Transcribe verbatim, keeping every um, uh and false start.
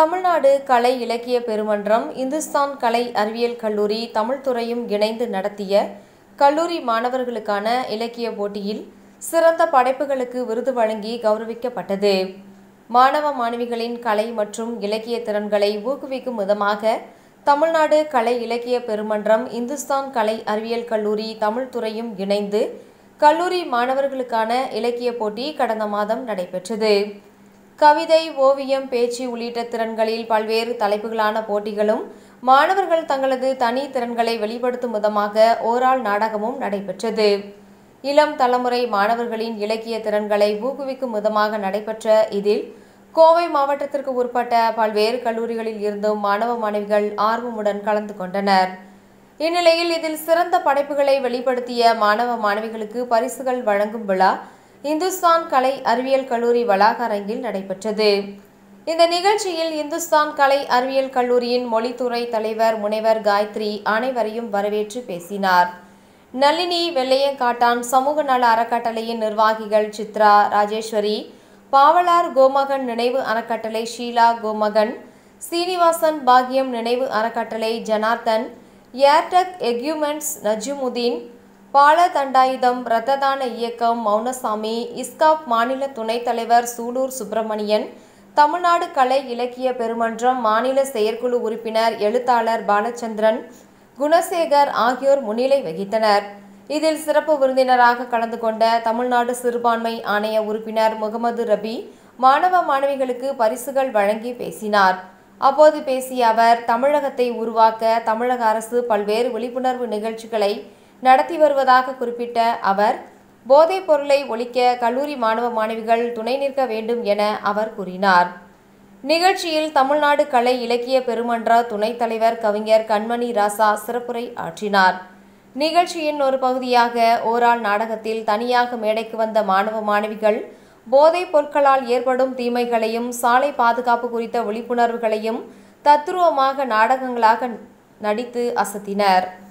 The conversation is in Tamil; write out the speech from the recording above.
தமிழ்நாடு கலை இலக்கிய பெருமன்றம், இந்துஸ்தான் கலை அறிவியல் கல்லூரி, தமிழ்துறையும் இணைந்து நடத்திய கல்லூரி மாணவர்களுக்கான இலக்கிய போட்டியில் சிறந்த படைப்புகளுக்கு விருது வழங்கி கௌரவிக்கப்பட்டது. மாணவ மாணவிகளின் கலை மற்றும் இலக்கிய திறன்களை ஊக்குவிக்கும் விதமாக தமிழ்நாடு கலை இலக்கிய பெருமன்றம், இந்துஸ்தான் கலை அறிவியல் கல்லூரி, தமிழ்துறையும் இணைந்து கல்லூரி மாணவர்களுக்கான இலக்கிய போட்டி கடந்த மாதம் நடைபெற்றது. கவிதை, ஓவியம், பேச்சு உள்ளிட்ட திறன்களில் பல்வேறு தலைப்புகளான போட்டிகளும், மாணவர்கள் தங்களது தனி திறன்களை வெளிப்படுத்தும் விதமாக ஓரால் நாடகமும் நடைபெற்றது. இளம் தலைமுறை மாணவர்களின் இலக்கிய திறன்களை ஊக்குவிக்கும் விதமாக நடைபெற்ற இதில் கோவை மாவட்டத்திற்கு உட்பட்ட பல்வேறு கல்லூரிகளில் இருந்தும் மாணவ மாணவிகள் ஆர்வமுடன் கலந்து கொண்டனர். இந்நிலையில் இதில் சிறந்த படைப்புகளை வெளிப்படுத்திய மாணவ மாணவிகளுக்கு பரிசுகள் வழங்கும் விழா இந்துஸ்தான் கலை அறிவியல் கல்லூரி வளாக அரங்கில் நடைபெற்றது. இந்த நிகழ்ச்சியில் இந்துஸ்தான் கலை அறிவியல் கல்லூரியின் மொழித்துறை தலைவர் முனைவர் காயத்ரி அனைவரையும் வரவேற்று பேசினார். நளினி வெள்ளையங்காட்டான் சமூக நல அறக்கட்டளையின் நிர்வாகிகள் சித்ரா, ராஜேஸ்வரி, பாவலார் கோமகன் நினைவு அறக்கட்டளை ஷீலா கோமகன், சீனிவாசன் பாக்கியம் நினைவு அறக்கட்டளை ஜனார்த்தன், ஏர்டெக் எக்யூமெண்ட்ஸ் நஜ்முதீன், பாலதண்டாயுதம் இரத்ததான இயக்கம் மௌனசாமி, இஸ்காப் மாநில துணைத் தலைவர் சூலூர் சுப்பிரமணியன், தமிழ்நாடு கலை இலக்கிய பெருமன்றம் மாநில செயற்குழு உறுப்பினர் எழுத்தாளர் பாலச்சந்திரன், குணசேகர் ஆகியோர் முன்னிலை வகித்தனர். இதில் சிறப்பு விருந்தினராக கலந்து கொண்ட தமிழ்நாடு சிறுபான்மை ஆணைய உறுப்பினர் முகமது ரபி மாணவ மாணவிகளுக்கு பரிசுகள் வழங்கி பேசினார். அப்போது பேசிய அவர், தமிழகத்தை உருவாக்க தமிழக அரசு பல்வேறு விழிப்புணர்வு நிகழ்ச்சிகளை நடத்தி வருவதாக குறிப்பிட்ட அவர், போதைப் பொருளை ஒழிக்க கல்லூரி மாணவ மாணவிகள் துணை நிற்க வேண்டும் என அவர் கூறினார். நிகழ்ச்சியில் தமிழ்நாடு கலை இலக்கிய பெருமன்ற துணைத் தலைவர் கவிஞர் கண்மணி ராசா சிறப்புரை ஆற்றினார். நிகழ்ச்சியின் ஒரு பகுதியாக ஓரால் நாடகத்தில் தனியாக மேடைக்கு வந்த மாணவ மாணவிகள் போதைப் பொருட்களால் ஏற்படும் தீமைகளையும் சாலை பாதுகாப்பு குறித்த விழிப்புணர்வுகளையும் தத்துரூபமாக நாடகங்களாக நடித்து அசத்தினர்.